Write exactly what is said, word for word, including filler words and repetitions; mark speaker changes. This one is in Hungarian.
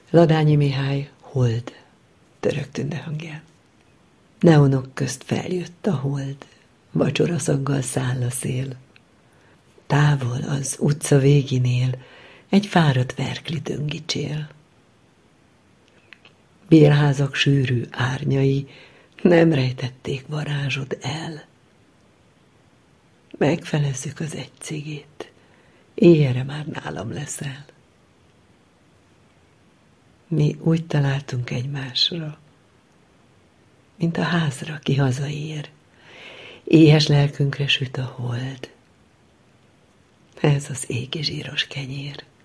Speaker 1: Ladányi Mihály, hold, török Tünde hangján. Neonok közt feljött a hold, vacsoraszaggal száll a szél. Távol az utca véginél egy fáradt verkli döngicsél. Bérházak sűrű árnyai nem rejtették varázsod el. Megfelezzük az egy cigét, éjjelre már nálam leszel. Mi úgy találtunk egymásra, mint a házra, ki hazaér. Éhes lelkünkre süt a hold. Ez az égi zsíros kenyér.